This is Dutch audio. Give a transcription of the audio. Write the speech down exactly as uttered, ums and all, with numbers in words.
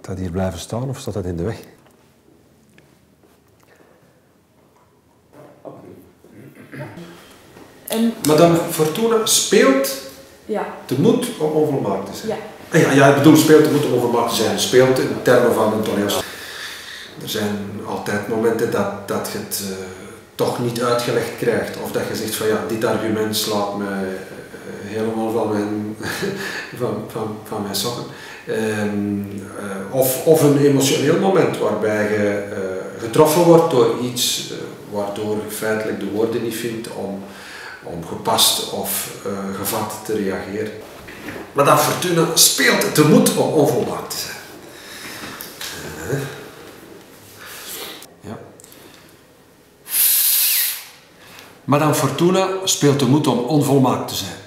Gaat dat hier blijven staan of staat dat in de weg? En... Madame Fortuna speelt Ja. de moed om onvolmaakt te zijn. Ja. Ja, ja, ik bedoel, speelt de moed om onvolmaakt te zijn. Speelt in termen van een toneelstuk. Er zijn altijd momenten dat, dat je het uh, toch niet uitgelegd krijgt. Of dat je zegt van ja, dit argument slaat me uh, helemaal van mijn, van, van, van mijn sokken. Um, uh, of, of een emotioneel moment waarbij je uh, getroffen wordt door iets uh, waardoor je feitelijk de woorden niet vindt om, om gepast of uh, gevat te reageren. Madame Fortuna speelt de moed om onvolmaakt te zijn. Uh. Ja. Madame Fortuna speelt de moed om onvolmaakt te zijn.